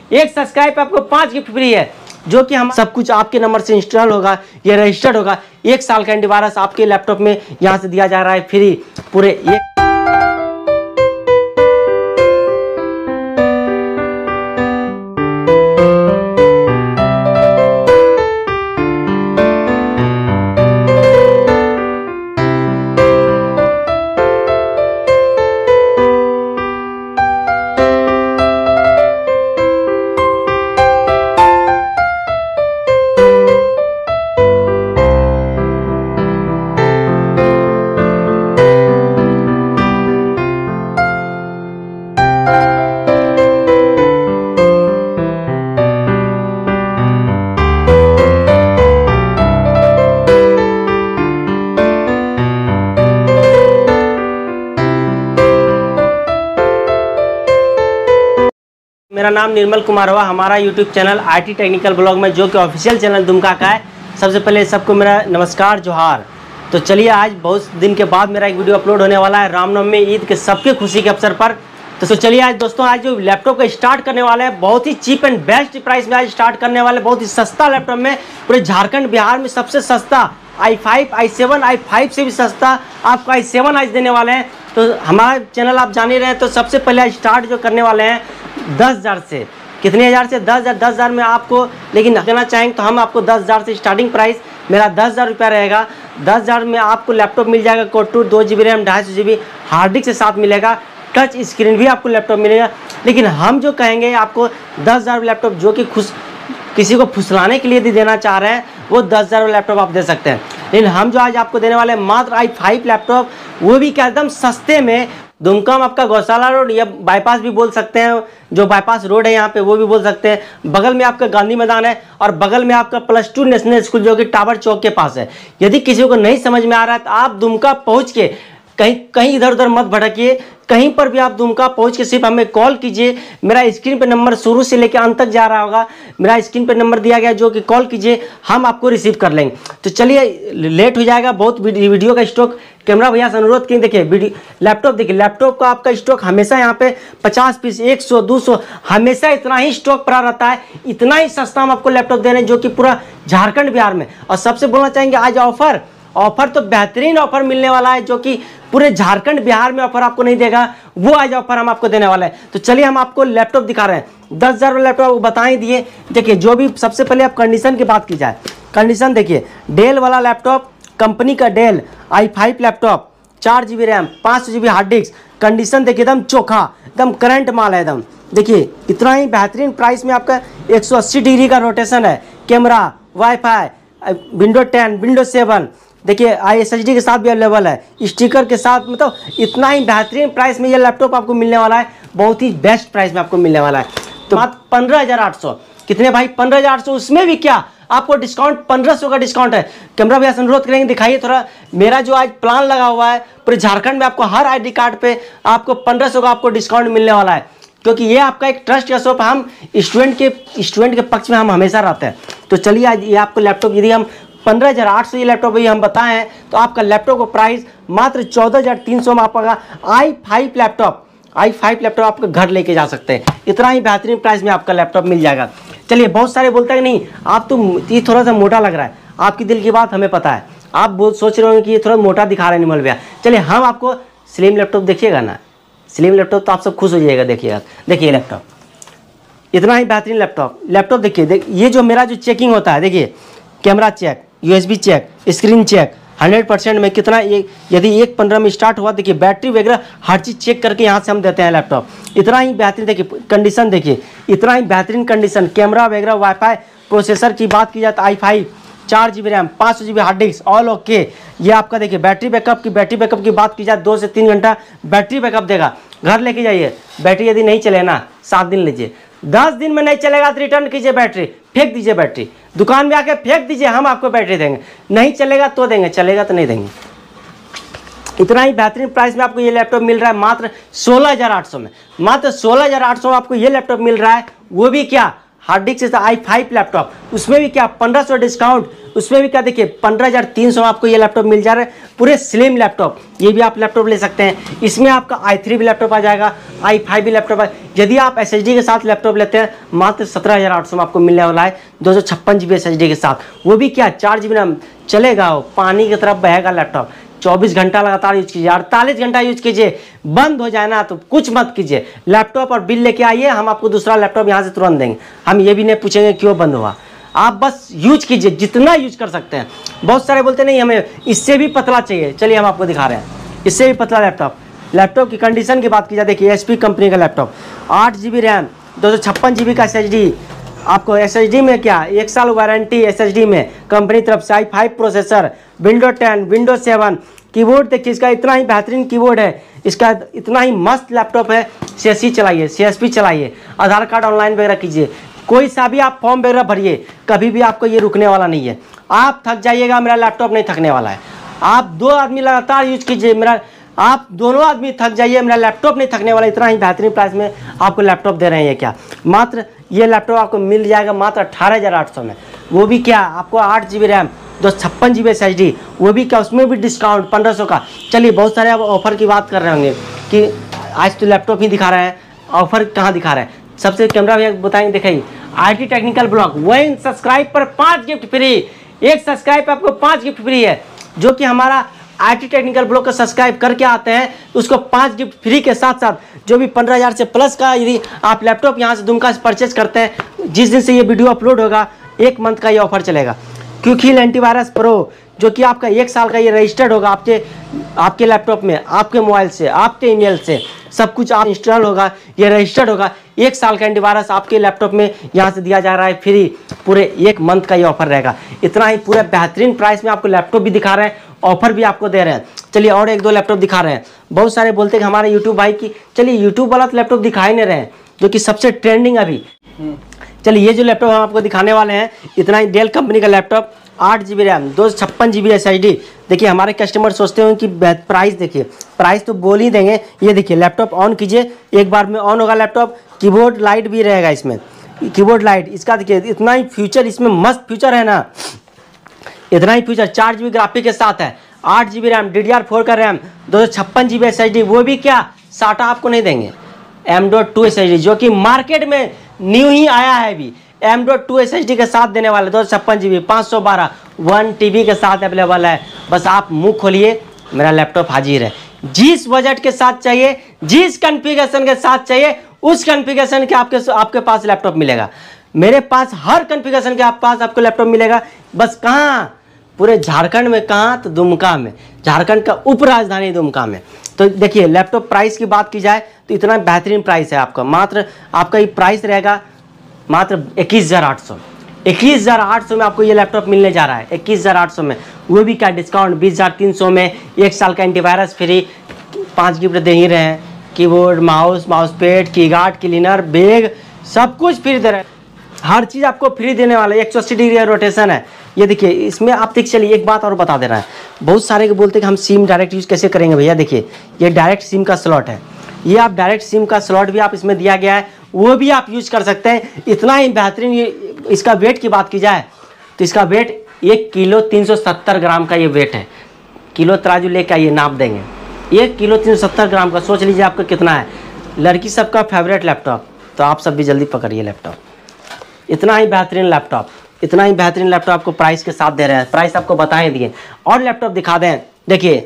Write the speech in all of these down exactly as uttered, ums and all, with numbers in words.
एक सब्सक्राइब पे आपको पांच गिफ्ट फ्री है, जो कि हम सब कुछ आपके नंबर से इंस्टॉल होगा, ये रजिस्टर्ड होगा। एक साल का एंटीवायरस आपके लैपटॉप में यहाँ से दिया जा रहा है फ्री पूरे एक। मेरा नाम निर्मल कुमार हुआ, हमारा YouTube channel IT technical blog में, जो कि ऑफिशियल चैनल दुमका का है। सबसे पहले सबको मेरा नमस्कार जोहार। तो चलिए, आज बहुत दिन के बाद मेरा एक वीडियो अपलोड होने वाला है रामनवमी ईद के सबके खुशी के अवसर पर। तो चलिए आज दोस्तों, आज जो लैपटॉप का स्टार्ट करने वाले हैं, बहुत ही चीप एंड बेस्ट प्राइस में आज स्टार्ट करने वाले, बहुत ही सस्ता लैपटॉप में, पूरे झारखंड बिहार में सबसे सस्ता i five i seven i five से भी सस्ता आपको आई सेवन आज देने वाले हैं। तो हमारा चैनल आप जान ही रहे हैं। तो सबसे पहले स्टार्ट जो करने वाले हैं दस हज़ार से, कितने हज़ार से? दस हज़ार। दस हज़ार में आपको लेकिन कहना चाहेंगे तो हम आपको दस हज़ार से स्टार्टिंग प्राइस मेरा दस हज़ार रुपया रहेगा। दस हज़ार में आपको लैपटॉप मिल जाएगा कोटू, दो जी बी रैम, ढाई सौ जी बी हार्ड डिस्क के साथ मिलेगा, टच स्क्रीन भी आपको लैपटॉप मिलेगा। लेकिन हम जो कहेंगे आपको दस हज़ार लैपटॉप, जो कि खुश किसी को फुसलाने के लिए यदि देना चाह रहे हैं, वो दस हज़ार लैपटॉप आप दे सकते हैं। लेकिन हम जो आज आपको देने वाले हैं मात्र आई फाइव लैपटॉप, वो भी क्या एकदम सस्ते में। दुमका में आपका गौशाला रोड या बाईपास भी बोल सकते हैं, जो बाईपास रोड है यहाँ पे वो भी बोल सकते हैं। बगल में आपका गांधी मैदान है और बगल में आपका प्लस टू नेशनल स्कूल, जो कि टावर चौक के पास है। यदि किसी को नहीं समझ में आ रहा है तो आप दुमका पहुँच के कहीं कहीं इधर उधर मत भटकिए, कहीं पर भी आप दुमका पहुंच के सिर्फ हमें कॉल कीजिए। मेरा स्क्रीन पे नंबर शुरू से लेकर अंत तक जा रहा होगा, मेरा स्क्रीन पे नंबर दिया गया, जो कि कॉल कीजिए, हम आपको रिसीव कर लेंगे। तो चलिए, लेट हो जाएगा बहुत, वीडियो का स्टॉक कैमरा भैया से अनुरोध किए। देखिए वीडियो लैपटॉप, देखिए लैपटॉप का आपका स्टॉक हमेशा यहाँ पे पचास पीस, एक सौ, दो सौ, हमेशा इतना ही स्टॉक पड़ा रहता है। इतना ही सस्ता हम आपको लैपटॉप दे रहे हैं, जो कि पूरा झारखंड बिहार में। और सबसे बोलना चाहेंगे आज ऑफर ऑफर तो बेहतरीन ऑफर मिलने वाला है, जो कि पूरे झारखंड बिहार में ऑफर आपको नहीं देगा, वो आज ऑफर हम आपको देने वाला है। तो चलिए, हम आपको लैपटॉप दिखा रहे हैं। दस हज़ार वाला लैपटॉप बता ही दिए। देखिए, जो भी सबसे पहले आप कंडीशन की बात की जाए, कंडीशन देखिए, डेल वाला लैपटॉप, कंपनी का डेल आई फाइव लैपटॉप, चार जी बी रैम, पाँच सौ G B hard disk, condition देखिए एकदम चोखा, एकदम करंट माल है एकदम। देखिए इतना ही बेहतरीन प्राइस में आपका एक सौ अस्सी डिग्री का रोटेशन है, camera, wifi, window ten, window seven, देखिए आई एस एच डी के साथ भी अवेलेबल है, स्टिकर के साथ। मतलब इतना ही बेहतरीन प्राइस में ये लैपटॉप आपको मिलने वाला है, बहुत ही बेस्ट प्राइस में आपको मिलने वाला है। तो मात्र पंद्रह हज़ार आठ सौ, कितने भाई? पंद्रह हज़ार आठ सौ। उसमें भी क्या आपको डिस्काउंट, पंद्रह सौ का डिस्काउंट है। कैमरा भैया से अनुरोध करेंगे, दिखाइए थोड़ा। मेरा जो आज प्लान लगा हुआ है पूरे झारखंड में, आपको हर आई डी कार्ड पे आपको पंद्रह सौ का आपको डिस्काउंट मिलने वाला है, क्योंकि ये आपका एक ट्रस्ट का शॉप। हम स्टूडेंट के स्टूडेंट के पक्ष में हम हमेशा रहते हैं। तो चलिए, आज ये आपको लैपटॉप यदि हम पंद्रह हज़ार आठ सौ ये लैपटॉप ये हम बताएं हैं, तो आपका लैपटॉप का प्राइस मात्र चौदह हज़ार तीन सौ में आपका i five laptop i five laptop आपके घर लेके जा सकते हैं। इतना ही बेहतरीन प्राइस में आपका लैपटॉप मिल जाएगा। चलिए, बहुत सारे बोलते हैं नहीं आप तो ये थोड़ा सा मोटा लग रहा है, आपकी दिल की बात हमें पता है, आप बहुत सोच रहे होंगे कि ये थोड़ा मोटा दिखा रहे हैं निर्मल भैया। चलिए, हम आपको स्लिम लैपटॉप देखिएगा ना, स्लिम लैपटॉप तो आप सब खुश हो जाइएगा। देखिएगा, देखिए लैपटॉप इतना ही बेहतरीन लैपटॉप लैपटॉप देखिए। देख ये जो मेरा जो चेकिंग होता है, देखिए camera check, USB check, screen check, hundred percent में कितना एक यदि एक पंद्रह में स्टार्ट हुआ, देखिए बैटरी वगैरह हर चीज़ चेक करके यहाँ से हम देते हैं लैपटॉप। इतना ही बेहतरीन देखिए कंडीशन, देखिए इतना ही बेहतरीन कंडीशन, कैमरा वगैरह, वाईफाई, प्रोसेसर की बात की जाए तो आई फाइव, चार जी बी रैम, पाँच सौ G B hard disk, all okay. ये आपका देखिए बैटरी बैकअप की बैटरी बैकअप की बात की जाए, दो से तीन घंटा बैटरी बैकअप देगा। घर लेके जाइए, बैटरी यदि नहीं चले ना, सात दिन लीजिए, दस दिन में नहीं चलेगा तो रिटर्न कीजिए बैटरी, फेंक दीजिए बैटरी, दुकान में आके फेंक दीजिए, हम आपको बैटरी देंगे। नहीं चलेगा तो देंगे, चलेगा तो नहीं देंगे। इतना ही बेहतरीन प्राइस में आपको ये लैपटॉप मिल रहा है मात्र सोलह हज़ार आठ सौ में। मात्र सोलह हज़ार आठ सौ में आपको ये लैपटॉप मिल रहा है, वो भी क्या हार्ड डिस्क से आई फाइव लैपटॉप, उसमें भी क्या पंद्रह सौ डिस्काउंट, उसमें भी क्या देखिए पंद्रह हज़ार तीन सौ आपको ये लैपटॉप मिल जा रहा है, पूरे स्लिम लैपटॉप। ये भी आप लैपटॉप ले सकते हैं। इसमें आपका आई थ्री भी लैपटॉप आ जाएगा, आई फाइव भी लैपटॉप है। यदि आप एस एच डी के साथ लैपटॉप लेते हैं मात्र सत्रह हज़ार आठ सौ में आपको मिलने वाला है, दो सौ छप्पन G B S H D के साथ। वो भी क्या चार जी बी रैम, चलेगा वो पानी की तरफ बहेगा लैपटॉप। चौबीस घंटा लगातार यूज कीजिए, अड़तालीस घंटा यूज कीजिए, बंद हो जाए ना तो कुछ मत कीजिए। लैपटॉप और बिल लेके आइए, हम आपको दूसरा लैपटॉप यहाँ से तुरंत देंगे। हम ये भी नहीं पूछेंगे क्यों बंद हुआ, आप बस यूज कीजिए जितना यूज कर सकते हैं। बहुत सारे बोलते नहीं हमें इससे भी पतला चाहिए, चलिए हम आपको दिखा रहे हैं इससे भी पतला लैपटॉप। लैपटॉप की कंडीशन की बात की जाए, देखिए एच पी कंपनी का लैपटॉप, आठ जी बी रैम, दो सौ छप्पन जी बी का एस एच डी। आपको एस एच डी में क्या एक साल वारंटी एस एच डी में कंपनी तरफ से, i five processor, window ten, window seven. Keyboard देखिए इसका इतना ही बेहतरीन कीबोर्ड है, इसका इतना ही मस्त लैपटॉप है। सी एस सी चलाइए, सी एस पी चलाइए, आधार कार्ड ऑनलाइन वगैरह कीजिए, कोई सा भी आप फॉर्म वगैरह भरिए, कभी भी आपको ये रुकने वाला नहीं है। आप थक जाइएगा, मेरा लैपटॉप नहीं थकने वाला है। आप दो आदमी लगातार यूज कीजिए, मेरा आप दोनों आदमी थक जाइए, मेरा लैपटॉप नहीं थकने वाला। इतना ही बेहतरीन प्राइस में आपको लैपटॉप दे रहे हैं। ये क्या मात्र ये लैपटॉप आपको मिल जाएगा मात्र अट्ठारह हज़ार आठ सौ में। वो भी क्या आपको आठ जी बी रैम, दो छप्पन G B S H D, वो भी क्या उसमें भी डिस्काउंट पंद्रह सौ का। चलिए बहुत सारे आप ऑफर की बात कर रहे होंगे कि आज तो लैपटॉप ही दिखा रहे हैं, ऑफर कहाँ दिखा रहे हैं। सबसे कैमरा भैया बताएंगे, दिखाइए I T technical blog, one subscribe पर पाँच गिफ्ट फ्री। एक सब्सक्राइब पर आपको पाँच गिफ्ट फ्री है। जो कि हमारा आई टी टेक्निकल ब्लॉग का सब्सक्राइब करके आते हैं उसको पाँच गिफ्ट फ्री के साथ साथ जो भी पंद्रह हज़ार से प्लस का यदि आप लैपटॉप यहाँ से दुमका से परचेज करते हैं, जिस दिन से ये वीडियो अपलोड होगा एक मंथ का ये ऑफर चलेगा। क्योंकि एंटीवायरस प्रो जो कि आपका एक साल का ये रजिस्टर्ड होगा आपके आपके लैपटॉप में, आपके मोबाइल से, आपके ईमेल से सब कुछ आप इंस्टॉल होगा, ये रजिस्टर्ड होगा। एक साल का एंटीवायरस आपके लैपटॉप में यहाँ से दिया जा रहा है फ्री, पूरे एक मंथ का ये ऑफर रहेगा। इतना ही पूरे बेहतरीन प्राइस में आपको लैपटॉप भी दिखा रहे हैं, ऑफर भी आपको दे रहे हैं। चलिए और एक दो लैपटॉप दिखा रहे हैं। बहुत सारे बोलते हैं कि हमारे यूट्यूब भाई की, चलिए यूट्यूब वाला तो लैपटॉप दिखा ही नहीं रहे हैं जो कि सबसे ट्रेंडिंग अभी। चलिए ये जो लैपटॉप हम आपको दिखाने वाले हैं, इतना ही डेल कंपनी का लैपटॉप, आठ जी बी रैम, दो सौ छप्पन G B S H D. देखिए हमारे कस्टमर सोचते हैं कि प्राइस देखिए, प्राइस तो बोल ही देंगे। ये देखिए लैपटॉप ऑन कीजिए, एक बार में ऑन होगा लैपटॉप। कीबोर्ड लाइट भी रहेगा इसमें, कीबोर्ड लाइट इसका देखिए इतना ही फ्यूचर, इसमें मस्त फ्यूचर है ना, इतना ही फ्यूचर। चार जी बी ग्राफिक के साथ है, आठ G B RAM, D D R four का रैम, दो सौ छप्पन G B S H D. वो भी क्या साटा आपको नहीं देंगे, M dot two S H D जो कि मार्केट में न्यू ही आया है अभी। M dot two S H D के साथ देने वाले दो सौ छप्पन जी बी, पाँच सौ बारह, वन टी बी के साथ अवेलेबल है। बस आप मुंह खोलिए, मेरा लैपटॉप हाजिर है। जिस बजट के साथ चाहिए, जिस कॉन्फ़िगरेशन के साथ चाहिए, उस कॉन्फ़िगरेशन के आपके आपके पास लैपटॉप मिलेगा। मेरे पास हर कॉन्फ़िगरेशन के आप पास आपको लैपटॉप मिलेगा। बस कहाँ, पूरे झारखंड में कहाँ, तो दुमका में, झारखंड का उप राजधानी दुमका में। तो देखिए लैपटॉप प्राइस की बात की जाए तो इतना बेहतरीन प्राइस है आपका। मात्र आपका ये प्राइस रहेगा मात्र इक्कीस हज़ार आठ सौ। इक्कीस हज़ार आठ सौ में आपको ये लैपटॉप मिलने जा रहा है, इक्कीस हज़ार आठ सौ में। वो भी क्या डिस्काउंट बीस हज़ार तीन सौ में, एक साल का एंटीवायरस फ्री, पाँच गिफ्ट दे ही रहे हैं। Keyboard, mouse, mouse pad, key guard, cleaner, bag, सब कुछ फ्री दे रहे हैं। हर चीज़ आपको फ्री देने वाला है। एक सौ अस्सी डिग्री रोटेशन है। ये देखिए इसमें आप देख चलिए, एक बात और बता दे रहा है। बहुत सारे के बोलते हैं कि हम सिम डायरेक्ट यूज़ कैसे करेंगे भैया। देखिए ये डायरेक्ट सिम का स्लॉट है, ये आप डायरेक्ट सिम का स्लॉट भी आप इसमें दिया गया है, वो भी आप यूज कर सकते हैं। इतना ही बेहतरीन। ये इसका वेट की बात की जाए तो इसका वेट एक किलो तीन सौ सत्तर ग्राम का ये वेट है। किलो तराजू लेके आइए, नाप देंगे। एक किलो तीन सौ सत्तर ग्राम का, सोच लीजिए आपका कितना है। लड़की सबका फेवरेट लैपटॉप, तो आप सब भी जल्दी पकड़िए लैपटॉप। इतना ही बेहतरीन लैपटॉप, इतना ही बेहतरीन लैपटॉप आपको प्राइस के साथ दे रहे हैं। प्राइस आपको बता ही दिए। और लैपटॉप दिखा दें, देखिए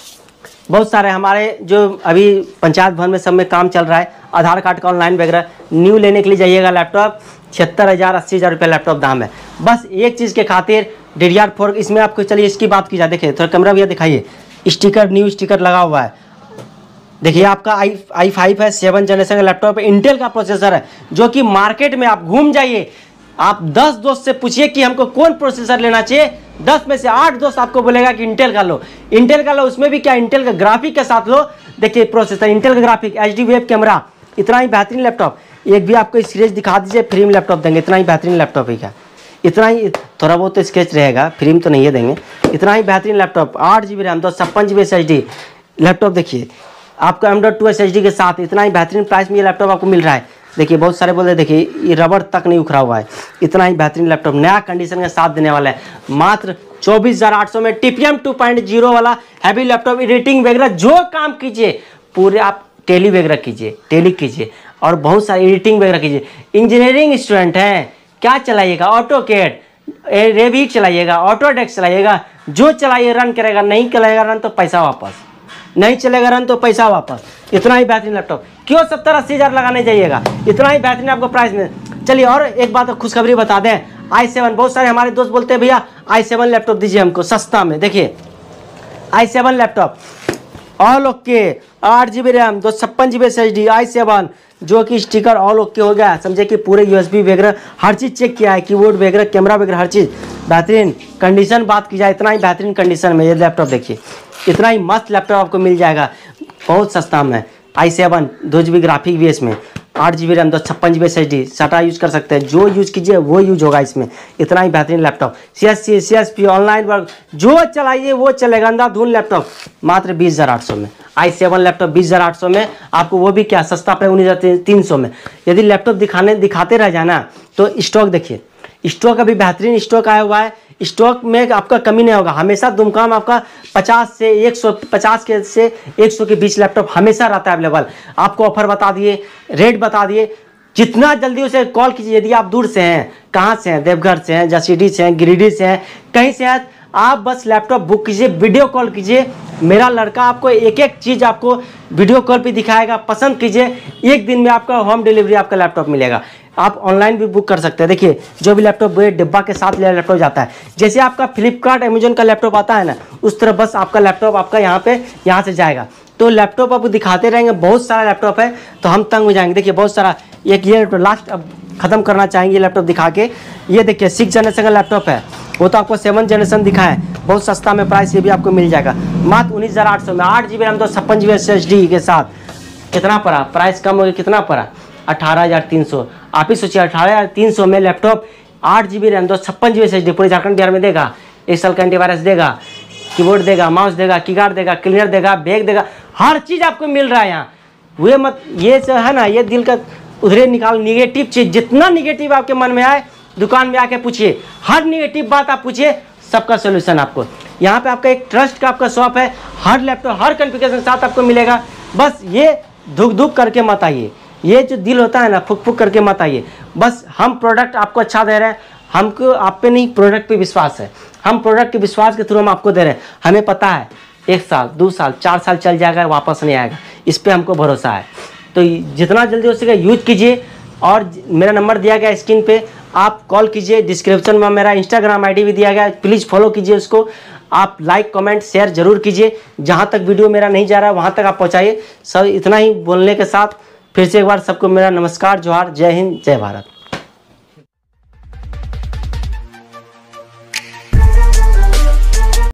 बहुत सारे हमारे जो अभी पंचायत भवन में सब में काम चल रहा है, आधार कार्ड का ऑनलाइन वगैरह, न्यू लेने के लिए जाइएगा लैपटॉप, छिहत्तर हज़ार अस्सी हज़ार रुपये लैपटॉप दाम है। बस एक चीज़ के खातिर डी डी आर फोर इसमें आपको, चलिए इसकी बात की जाए, देखिए थोड़ा कैमरा भैया दिखाइए, स्टिकर, न्यू स्टिकर लगा हुआ है। देखिए आपका आई आई फाइव है, सेवन जनरेशन का लैपटॉप है, इंटेल का प्रोसेसर है, जो कि मार्केट में आप घूम जाइए, आप दस दोस्त से पूछिए कि हमको कौन प्रोसेसर लेना चाहिए, दस में से आठ दोस्त आपको बोलेगा कि इंटेल का लो, इंटेल का लो। उसमें भी क्या इंटेल का ग्राफिक के साथ लो। देखिए प्रोसेसर, इंटेल का graphic, H D web camera, इतना ही बेहतरीन लैपटॉप। एक भी आपको सीरीज दिखा दीजिए, फ्री में लैपटॉप देंगे। इतना ही बेहतरीन लैपटॉप है क्या, इतना ही, थोड़ा बहुत तो स्केच रहेगा, फ्री में तो नहीं है देंगे। इतना ही बेहतरीन लैपटॉप, आठ जी बी रैम, दो छप्पन G B S H D laptop. देखिए आपको M dot two S H D के साथ इतना ही बेहतरीन प्राइस में ये लैपटॉप आपको मिल रहा है। देखिए बहुत सारे बोल रहे देखिए ये रबड़ तक नहीं उखड़ा हुआ है, इतना ही बेहतरीन लैपटॉप नया कंडीशन का साथ देने वाला है। मात्र चौबीस हज़ार आठ सौ में टीपीएम टू पॉइंट ज़ीरो वाला हैवी लैपटॉप, एडिटिंग वगैरह जो काम कीजिए पूरे आप टेली वगैरह कीजिए, टेली कीजिए और बहुत सारी एडिटिंग वगैरह कीजिए। इंजीनियरिंग स्टूडेंट हैं, क्या चलाइएगा, ऑटो कैड, रेविट चलाइएगा, ऑटोडेस्क चलाइएगा, जो चलाइए रन करेगा, नहीं चलाएगा रन तो पैसा वापस, नहीं चलेगा रन तो पैसा वापस। इतना ही बेहतरीन लैपटॉप, क्यों सत्तर अस्सी हज़ार लगाने जाइएगा, इतना ही बेहतरीन आपको प्राइस में। चलिए और एक बात खुशखबरी बता दें, आई सेवन, बहुत सारे हमारे दोस्त बोलते हैं भैया आई सेवन लैपटॉप दीजिए हमको सस्ता में। देखिए i seven laptop all okay, आठ जी बी रैम, दो छप्पन G B S H D, i seven जो कि स्टिकर ऑल ओके हो गया, समझे कि पूरे यूएसबी वगैरह हर चीज़ चेक किया है, कीबोर्ड वगैरह, कैमरा वगैरह हर चीज़ बेहतरीन कंडीशन। बात की जाए इतना ही बेहतरीन कंडीशन में ये लैपटॉप देखिए, इतना ही मस्त लैपटॉप आपको मिल जाएगा बहुत सस्ता में। आई सेवन दो जी बी ग्राफिक भी इसमें, आठ जी बी रैम, दो छप्पन G B S H D, SATA use कर सकते हैं, जो यूज कीजिए वो यूज होगा इसमें। इतना ही बेहतरीन laptop, C S C C S P online work जो चलाइए वो चलेगा, अंधाधुन लैपटॉप मात्र बीस हज़ार आठ सौ में। आई सेवन लैपटॉप बीस हज़ार आठ सौ में आपको, वो भी क्या सस्ता पड़े उन्नीस हज़ार तीन सौ में। यदि लैपटॉप दिखाने दिखाते रह जाना तो स्टॉक देखिए, स्टॉक अभी बेहतरीन स्टॉक आया हुआ है, स्टॉक में आपका कमी नहीं होगा। हमेशा दुमकाम आपका पचास से एक सौ पचास के से एक सौ के बीच लैपटॉप हमेशा रहता है अवेलेबल। आपको ऑफर बता दिए, रेट बता दिए, जितना जल्दी उसे कॉल कीजिए। यदि आप दूर से हैं, कहाँ से हैं, देवघर से हैं, जसीडी से हैं, गिरिडीह से हैं, कहीं से हैं, आप बस लैपटॉप बुक कीजिए, वीडियो कॉल कीजिए, मेरा लड़का आपको एक एक चीज़ आपको वीडियो कॉल पे दिखाएगा, पसंद कीजिए, एक दिन में आपका होम डिलीवरी आपका लैपटॉप मिलेगा। आप ऑनलाइन भी बुक कर सकते हैं। देखिए जो भी लैपटॉप डिब्बा के साथ ले लैपटॉप जाता है, जैसे आपका फ्लिपकार्ट अमेजोन का लैपटॉप आता है ना, उस तरह बस आपका लैपटॉप आपका यहाँ पे यहाँ से जाएगा। तो लैपटॉप आपको दिखाते रहेंगे, बहुत सारा लैपटॉप है तो हम तंग हो जाएंगे। देखिए बहुत सारा, एक ये लास्ट अब खत्म करना चाहेंगे लैपटॉप दिखा के। ये देखिए सिक्स जनरेशन का लैपटॉप है, वो तो आपको सेवन जनरेशन दिखा है, बहुत सस्ता में प्राइस ये भी आपको मिल जाएगा मात्र उन्नीस हज़ार आठ सौ में, आठ जी बी रैम, दो छप्पन G B S H D के साथ। कितना पड़ा प्राइस, कम हो गया, कितना पड़ा अठारह हज़ार तीन सौ। आप ही सोचिए अठारह हज़ार तीन सौ में लैपटॉप, आठ जी बी रैम, दो छप्पन G B S H D, पूरे झारखंड बिहार में देगा, एक साल का एंटीवायरस देगा, कीबोर्ड देगा, माउस देगा, कीगार्ड देगा, क्लीनर देगा, बैग देगा, हर चीज़ आपको मिल रहा है यहाँ। वे मत ये जो है ना, ये दिल का उधरे निकाल, निगेटिव चीज़ जितना निगेटिव आपके मन में आए दुकान में आके पूछिए, हर निगेटिव बात आप पूछिए, सबका सोल्यूशन आपको यहाँ पे। आपका एक ट्रस्ट का आपका शॉप है, हर लैपटॉप हर कॉन्फ़िगरेशन के साथ आपको मिलेगा। बस ये धुक धुक करके मत आइए, ये जो दिल होता है ना फुक फुक करके मत आइए। बस हम प्रोडक्ट आपको अच्छा दे रहे हैं, हमको आप पे नहीं प्रोडक्ट पे विश्वास है, हम प्रोडक्ट के विश्वास के थ्रू हम आपको दे रहे हैं। हमें पता है एक साल दो साल चार साल चल जाएगा, वापस नहीं आएगा, इस पर हमको भरोसा है। तो जितना जल्दी हो सके यूज कीजिए, और मेरा नंबर दिया गया स्क्रीन पे, आप कॉल कीजिए, डिस्क्रिप्शन में मेरा इंस्टाग्राम आईडी भी दिया गया है, प्लीज़ फॉलो कीजिए उसको। आप लाइक कमेंट शेयर जरूर कीजिए, जहाँ तक वीडियो मेरा नहीं जा रहा है वहाँ तक आप पहुँचाइए। सब इतना ही बोलने के साथ फिर से एक बार सबको मेरा नमस्कार, जोहार, जय हिंद, जय भारत।